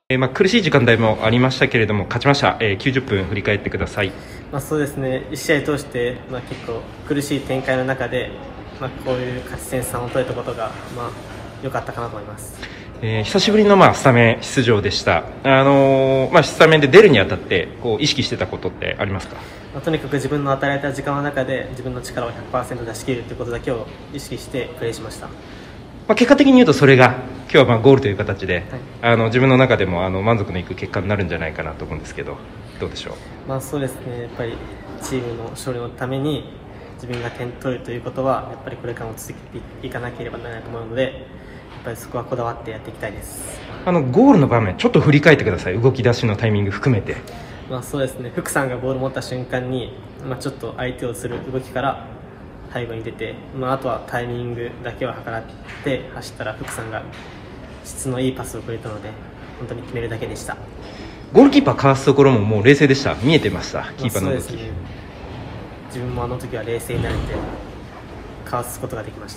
苦しい時間帯もありましたけれども勝ちました、90分振り返ってください。 そうですね、1試合通して、結構苦しい展開の中で、こういう勝ち点3を取れたことが、良かったかなと思います。 久しぶりのスタメン出場でした。スタメンで出るにあたって意識してたことってありますか？ とにかく自分の与えられた時間の中で自分の力を 100% 出し切るということだけを意識してプレーしました。結果的に言うとそれが今日はゴールという形で、はい、自分の中でも満足のいく結果になるんじゃないかなと思うんですけど、どうでしょう？ そうですね、やっぱりチームの勝利のために自分が点取るということはやっぱりこれからも続けていかなければならないと思うので、やっぱりそこはこだわってやっていきたいです。 ゴールの場面ちょっと振り返ってください。動き出しのタイミング含めて。 そうですね、福さんがボールを持った瞬間に、ちょっと相手をする動きから背後に出て、あとはタイミングだけは計らって走ったら福さんが質のいいパスをくれたので本当に決めるだけでした。 ゴールキーパーかわすところももう冷静でした。見えてました。キーパーの動き、 そうですね、自分もあの時は冷静になれてかわすことができました。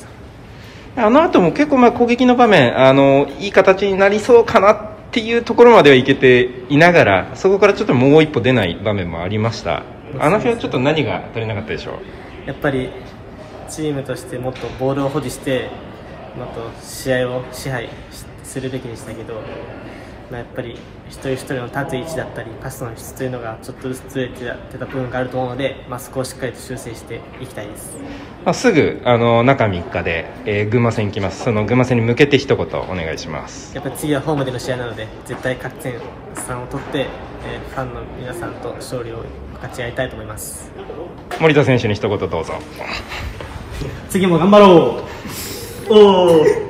後も結構攻撃の場面いい形になりそうかなっていうところまではいけていながら、そこからちょっともう一歩出ない場面もありました。あの日はちょっと何が足りなかったでしょう？ やっぱりチームとしてもっとボールを保持してもっと試合を支配するべきでしたけど、やっぱり一人一人の立つ位置だったりパスの質というのがちょっとずつずれてた部分があると思うので、そこをしっかりと修正していきたいです。 すぐ中3日で、群馬戦行きます。その群馬戦に向けて一言お願いします。 やっぱり次はホームでの試合なので絶対勝ち点3を取って、ファンの皆さんと勝利を分かち合いたいと思います。 森田選手に一言どうぞ。 次も頑張ろう。